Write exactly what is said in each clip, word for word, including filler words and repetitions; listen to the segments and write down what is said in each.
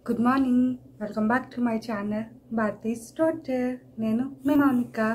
Good morning. Welcome back to my channel Bharti's Daughter. Nenu me Monica.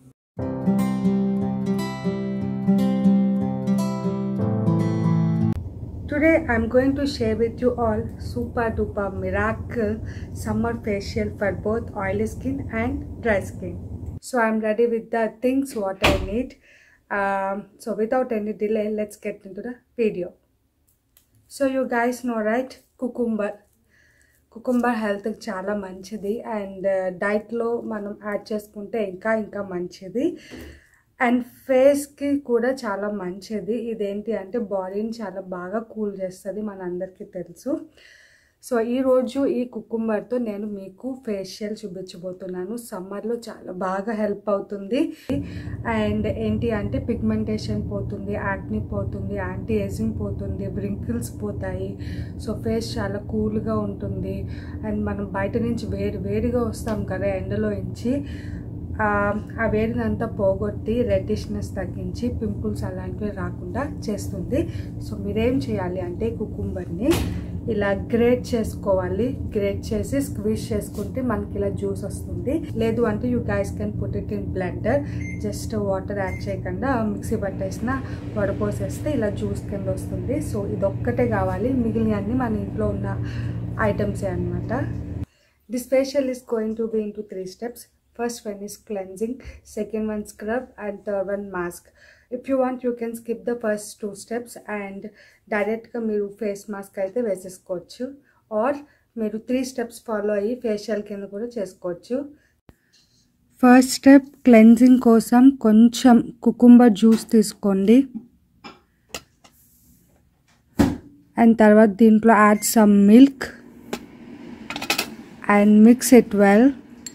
Today I'm going to share with you all super duper miracle summer facial for both oily skin and dry skin. So I'm ready with the things what I need. Um, so without any delay, let's get into the video. So you guys know, right? Cucumber. Cucumber హెల్త్కి చాలా మంచిది and డైట్లో మనం add చేసుకుంటే ఇంకా ఇంకా మంచిది and ఫేస్కి కూడా చాలా మంచిది. ఇదేంటి అంటే బాడీని చాలా బాగా కూల్ చేస్తుంది, మనందరికీ తెలుసు. సో ఈరోజు ఈ కుకుంబర్తో నేను మీకు ఫేషియల్ చూపించబోతున్నాను. సమ్మర్లో చాలా బాగా హెల్ప్ అవుతుంది అండ్ ఏంటి అంటే పిగ్మెంటేషన్ పోతుంది, యాక్ని పోతుంది, యాంటీ ఏజింగ్ పోతుంది, బ్రింకిల్స్ పోతాయి. సో ఫేస్ చాలా కూల్గా ఉంటుంది అండ్ మనం బయట నుంచి వేడి వేడిగా వస్తాం కదా ఎండలో నుంచి, ఆ వేడినంతా పోగొట్టి రెడ్డిష్నెస్ తగ్గించి పింపుల్స్ అలాంటివి రాకుండా చేస్తుంది. సో మీరేం చేయాలి అంటే కుకుంబర్ని ఇలా గ్రేట్ చేసుకోవాలి. గ్రేట్ చేసి స్క్వీజ్ చేసుకుంటే మనకి ఇలా జ్యూస్ వస్తుంది. లేదు అంటే you guys can put it in blender. Just water add చేయకుండా మిక్సీ పట్టేసిన వడపోసేస్తే ఇలా జ్యూస్ కింద వస్తుంది. సో ఇదొక్కటే కావాలి, మిగిలినవన్నీ మన ఇంట్లో ఉన్న ఐటమ్సే అనమాట. This facial is going to be in two three steps. First one is cleansing, second one scrub and third one mask. If you want you can skip the first two steps and direct ga meeru face mask aithe vesesukochu or meeru three steps follow ayi facial kinda kuda chesukochu. First step cleansing kosam koncham cucumber juice తీసుకోండి and తర్వాత దీంట్లో add some milk and mix it well.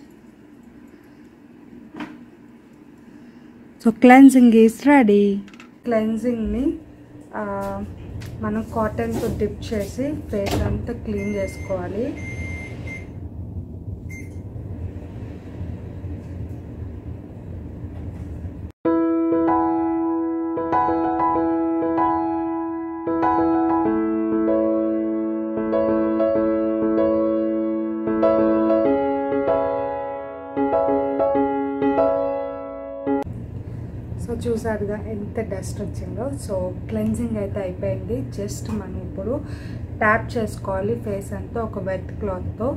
So cleansing is ready. క్లెన్జింగ్ని మనం కాటన్తో dip చేసి face అంతా clean చేసుకోవాలి. So చూసారుగా ఎంత డస్ట్ వచ్చిందో. సో క్లెన్జింగ్ అయితే అయిపోయింది. జస్ట్ మనం ఇప్పుడు ట్యాప్ చేసుకోవాలి ఫేస్ అంతా ఒక వెట్ క్లాత్తో.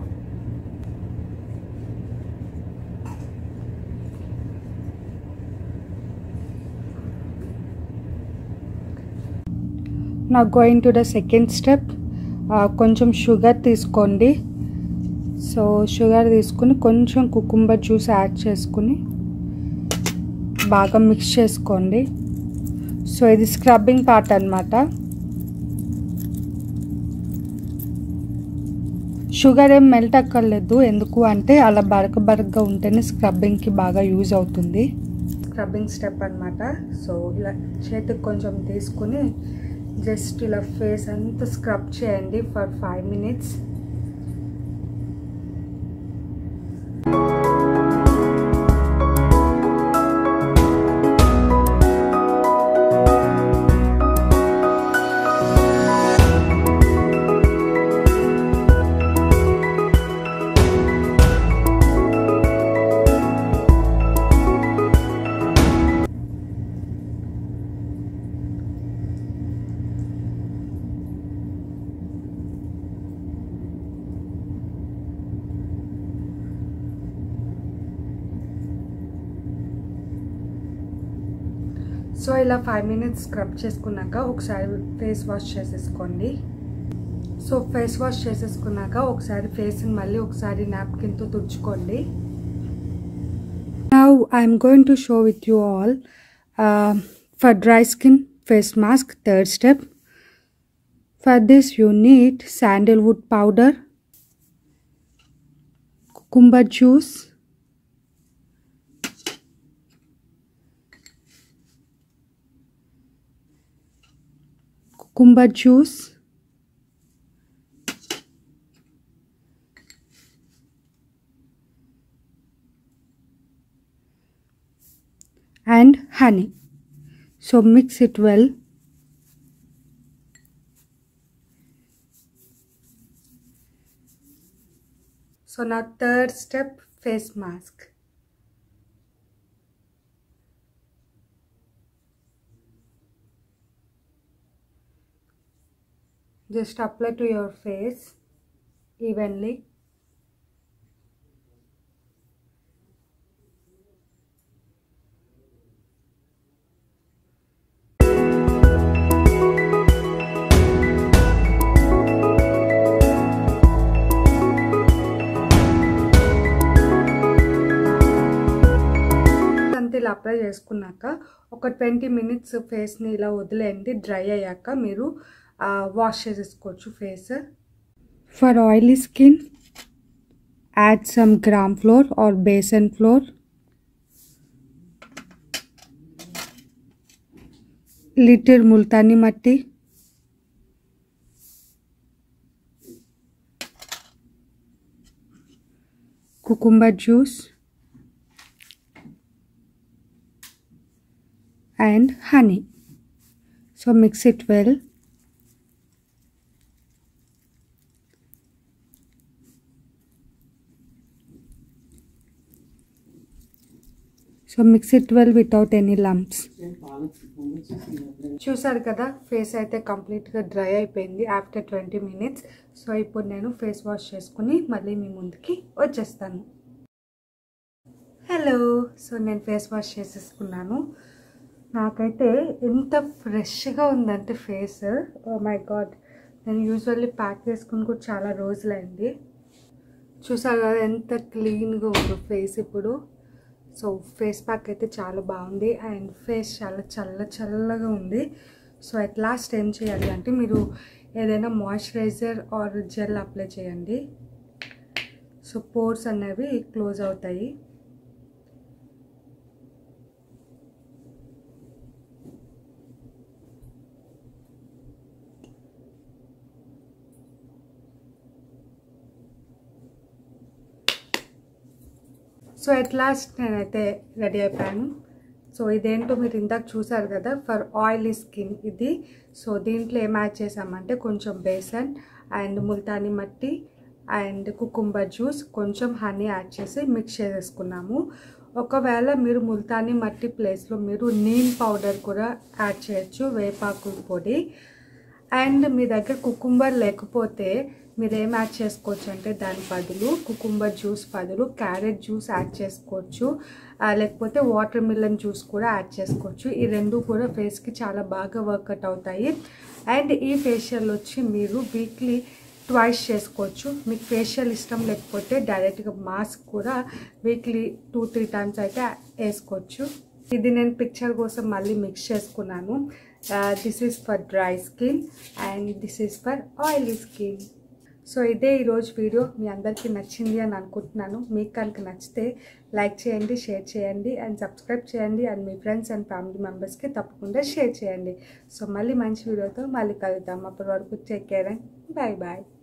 Now going to the second step. కొంచెం షుగర్ తీసుకోండి. సో షుగర్ తీసుకుని కొంచెం కుకుంబర్ జ్యూస్ యాడ్ చేసుకుని బాగా మిక్స్ చేసుకోండి. సో ఇది స్క్రబ్బింగ్ పార్ట్ అన్నమాట. షుగర్ ఏం మెల్ట్ అక్కర్లేదు, ఎందుకు అంటే అలా బరక బరకగా ఉంటేనే స్క్రబ్బింగ్కి బాగా యూజ్ అవుతుంది. స్క్రబ్బింగ్ స్టెప్ అన్నమాట. సో ఇలా చేతికి కొంచెం తీసుకుని జస్ట్ ఇలా ఫేస్ అంతా స్క్రబ్ చేయండి ఫర్ ఫైవ్ మినిట్స్. సో ఇలా ఫైవ్ మినిట్స్ స్క్రబ్ చేసుకున్నాక ఒకసారి ఫేస్ వాష్ చేసేసుకోండి. సో ఫేస్ వాష్ చేసేసుకున్నాక ఒకసారి ఫేస్ని మళ్ళీ ఒకసారి నాప్కిన్తో తుడుచుకోండి. Now I'm going to show with you all for dry skin face mask third step. For this you need sandalwood powder, cucumber juice, cucumber juice and honey. So mix it well. So now third step, face mask. Just apply to your face evenly. ఇలా apply చేసుకున్నాక ఒక twenty minutes ఫేస్ని ఇలా వదిలేయండి. Dry అయ్యాక మీరు wash చేసేసుకోవచ్చు face. For oily skin add some gram flour or besan flour, little multani mitti, cucumber juice and honey. So mix it well. So mix it well without any lumps. చూసారు కదా, ఫేస్ అయితే కంప్లీట్గా డ్రై అయిపోయింది ఆఫ్టర్ ట్వంటీ మినిట్స్. సో ఇప్పుడు నేను face wash చేసుకుని మళ్ళీ మీ ముందుకి వచ్చేస్తాను. హలో, సో నేను ఫేస్ వాష్ చేసేసుకున్నాను. నాకైతే ఎంత ఫ్రెష్గా ఉందంటే ఫేస్, ఓ మై గాడ్. నేను యూజువల్లీ ప్యాక్ చేసుకుని కూడా చాలా రోజులైంది. చూసారు కదా ఎంత క్లీన్గా ఉందో ఫేస్ ఇప్పుడు. సో ఫేస్ ప్యాక్ అయితే చాలా బాగుంది అండ్ ఫేస్ చాలా చల్ల చల్లగా ఉంది. సో అట్ లాస్ట్ ఏం చేయాలి అంటే మీరు ఏదైనా మాయిశ్చరైజర్ ఆర్ జెల్ అప్లై చేయండి. సో పోర్స్ అనేవి క్లోజ్ అవుతాయి. సో ఎట్ లాస్ట్ నేనైతే రెడీ అయిపోయాను. సో ఇదేంటో మీరు ఇందాక చూసారు కదా, ఫర్ ఆయిలీ స్కిన్ ఇది. సో దీంట్లో ఏం యాడ్ చేసామంటే కొంచెం besan and multani mitti and cucumber juice, కొంచెం హనీ యాడ్ చేసి మిక్స్ చేసేసుకున్నాము. ఒకవేళ మీరు ముల్తానీ మట్టి ప్లేస్లో మీరు నీమ్ పౌడర్ కూడా యాడ్ చేయొచ్చు, వేపాకు పొడి. అండ్ మీ దగ్గర కుకుంబర్ లేకపోతే మీరు ఏం యాడ్ చేసుకోవచ్చు అంటే దాని బదులు కుకుంబర్ జ్యూస్ బదులు క్యారెట్ జ్యూస్ యాడ్ చేసుకోవచ్చు, లేకపోతే వాటర్ మిలన్ జ్యూస్ కూడా యాడ్ చేసుకోవచ్చు. ఈ రెండు కూడా ఫేస్కి చాలా బాగా వర్కౌట్ అవుతాయి. అండ్ ఈ ఫేషియల్ వచ్చి మీరు వీక్లీ ట్వైస్ చేసుకోవచ్చు. మీకు ఫేషియల్ ఇష్టం లేకపోతే డైరెక్ట్గా మాస్క్ కూడా వీక్లీ టూ త్రీ టైమ్స్ అయితే వేసుకోవచ్చు. ఇది నేను పిక్చర్ కోసం మళ్ళీ మిక్స్ చేసుకున్నాను. This is for dry skin and this is for oily skin. So ఇదే ఈరోజు వీడియో. మీ అందరికీ నచ్చింది అని అనుకుంటున్నాను. మీకు కనుక నచ్చితే లైక్ చేయండి, షేర్ చేయండి అండ్ సబ్స్క్రైబ్ చేయండి. అండ్ మీ ఫ్రెండ్స్ అండ్ ఫ్యామిలీ మెంబర్స్కి తప్పకుండా షేర్ చేయండి. సో మళ్ళీ మంచి వీడియోతో మళ్ళీ కలుద్దాం. అప్పటి వరకు take care and bye bye.